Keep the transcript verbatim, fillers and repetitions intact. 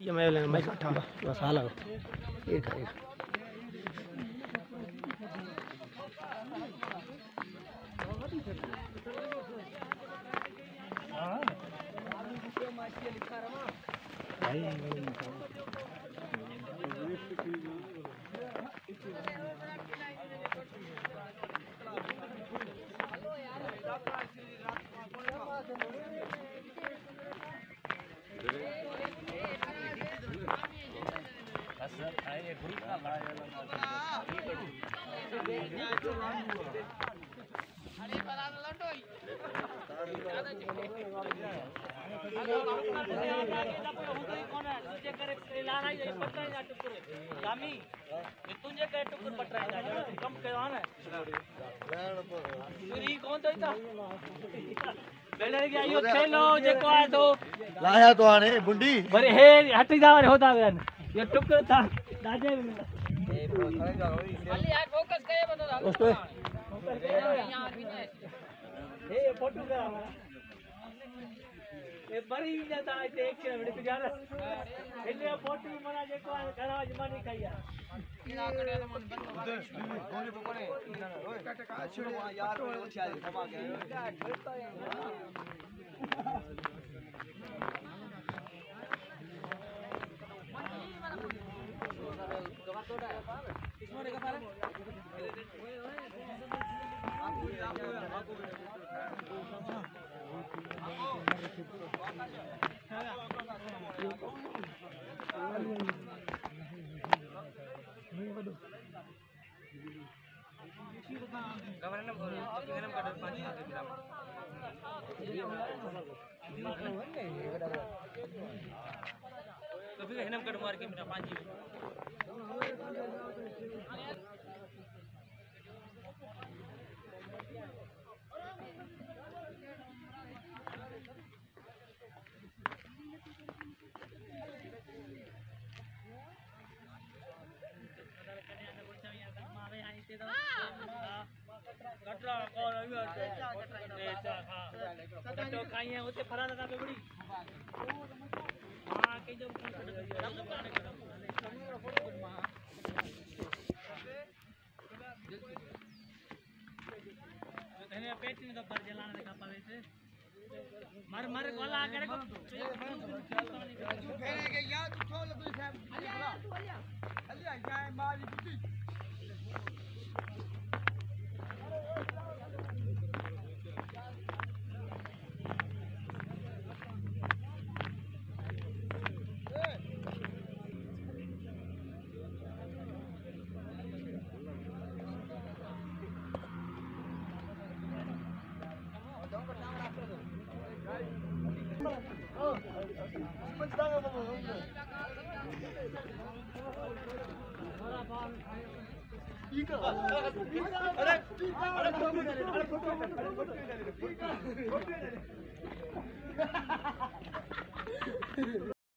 ये मैं लेना मैं इकट्ठा बस हाल है एक है तुझे कहे टुकुर पटराई जा कम कयो न पूरी कौन तो इता बेले के आयो थेलो जेको आ तो लाया तो आने बुंडी बरे हे हटी जा रे होदा वेन ये टुकुर था दाजे ए खाली फोकस करे बता उस पे यहां भी नहीं ए फोटो करा ए बड़ी जाता है देख के बड़े तुझा इने फोटो मना जेको करा जमानी खाया इना करे मन बंद कोने पे पड़े ओए छोड़ यार ओछा क्षमा के इसमें का पारे Kamarana boleh, dengan kadar panci ada bilang. Tapi kan henam kadar market minta panci. Katra कौन है ये कटरा हां कटो खाई है उसे फरा लगा पे बड़ी हां के जो कहने पेट में तो पर जलाने का पावे से मर मर गोला करे को कहने के यार तू छोड़ तू साहब अलिया तू अलिया अलिया जाए मारी बुद्धि अरे अरे